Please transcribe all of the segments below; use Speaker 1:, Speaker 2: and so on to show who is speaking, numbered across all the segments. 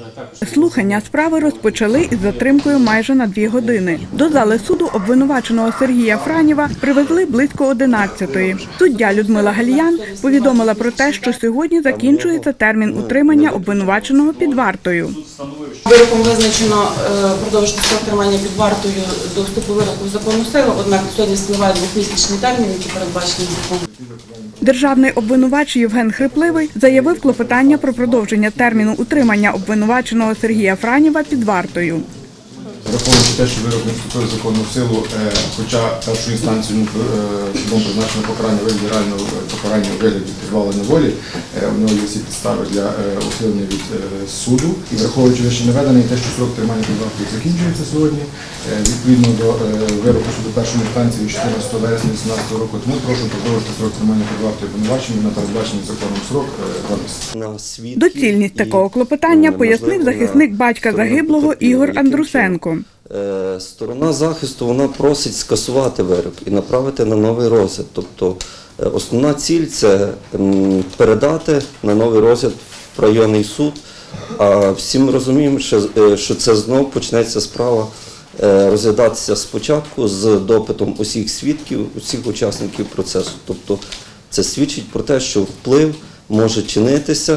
Speaker 1: Слухання справи розпочали із затримкою майже на 2 години. До зали суду обвинуваченого Сергія Франєва привезли близько 11-ї. Суддя Людмила Галіян повідомила про те, що сьогодні закінчується термін утримання обвинуваченого під вартою.
Speaker 2: Вироком визначено продовжити строк тримання під вартою до вступу вироку в законну силу, однак сьогодні спливає 2-місячний термін, який передбачений законом.
Speaker 1: Державний обвинувач Євген Хрипливий заявив клопотання про продовження терміну утримання обвинуваченого Сергія Франєва під вартою.
Speaker 3: Враховуючи те, що вирок не вступив в законну силу, хоча першу інстанцію судом призначено покарання у вигляді реального покарання у вигляді позбавлення волі, у нього є всі підстави для ухилення від суду. І враховуючи вище наведене, те, що строк тримання під вартою закінчується сьогодні, відповідно до вироку суду першої інстанції 14 вересня 2018 року, тому прошу продовжити строк тримання під вартою обвинуваченим на передбачений законом срок 2 місяці.
Speaker 1: Доцільність такого клопотання пояснив захисник батька загиблого Ігор Андрусенко.
Speaker 4: Сторона захисту вона просить скасувати вирок і направити на новий розгляд. Тобто основна ціль – це передати на новий розгляд в районний суд. А всі ми розуміємо, що це знов почнеться справа розглядатися спочатку з допитом усіх свідків, усіх учасників процесу. Тобто це свідчить про те, що вплив може чинитися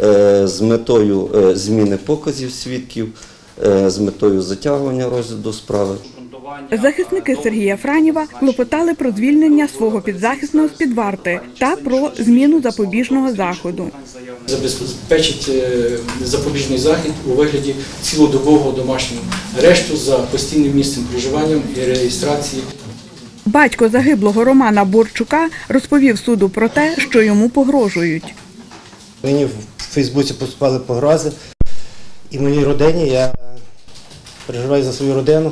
Speaker 4: з метою зміни показів свідків, з метою затягування розгляду справи.
Speaker 1: Захисники Сергія Франєва клопотали про звільнення свого підзахисного з-під варти та про зміну запобіжного заходу.
Speaker 5: Забезпечить запобіжний захід у вигляді цілодобового домашнього арешту за постійним місцем проживання і реєстрації.
Speaker 1: Батько загиблого Романа Борчука розповів суду про те, що йому погрожують.
Speaker 6: Мені в Фейсбуці поступали погрози, і моїй родині, я переживаю за свою родину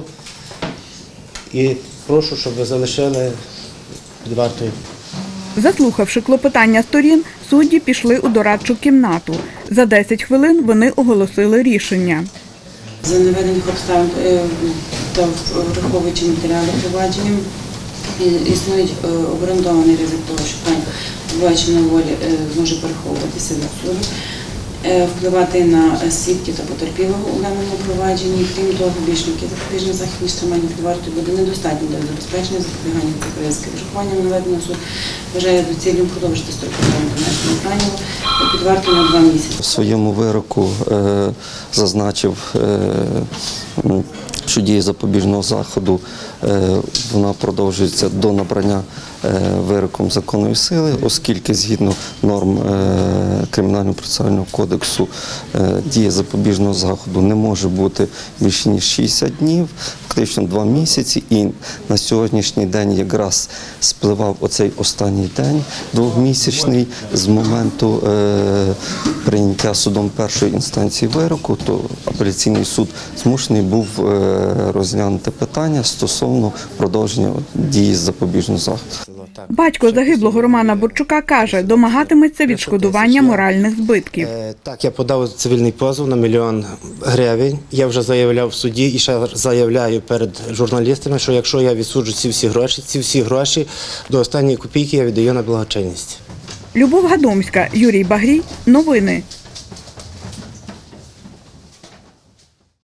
Speaker 6: і прошу, щоб ви залишили під вартою.
Speaker 1: Заслухавши клопотання сторін, судді пішли у дорадчу кімнату. За 10 хвилин вони оголосили рішення.
Speaker 2: За наведених обставин та враховуючи матеріали провадження, існує обґрунтований ризик того, що пані обвинуваченої волі зможе переховуватися від суду, впливати на свідків та потерпілого у даному провадженні. Крім того, більшники запобіжний захід ніж тримання під вартою буде недостатньо для забезпечення запобігання цих ризиків. Врахуванням наведеного суд вважає доцільним продовжити строк тримання Франєва під вартою на 2 місяці.
Speaker 4: У своєму вироку зазначив, що дія запобіжного заходу вона продовжується до набрання вироком законної сили, оскільки згідно норм Кримінального процесуального кодексу дія запобіжного заходу не може бути більше ніж 60 днів, фактично 2 місяці, і на сьогоднішній день якраз спливав оцей останній день, 2-місячний, з моменту прийняття судом першої інстанції вироку, то апеляційний суд змушений був розглянути питання стосовно продовження дії запобіжного заходу.
Speaker 1: Батько загиблого Романа Борчука каже, домагатиметься відшкодування моральних збитків.
Speaker 6: Так, я подав цивільний позов на 1 мільйон гривень. Я вже заявляв в суді і ще заявляю перед журналістами, що якщо я відсуджу ці всі гроші до останньої копійки я віддаю на благочинність.
Speaker 1: Любов Гадомська, Юрій Багрій. Новини.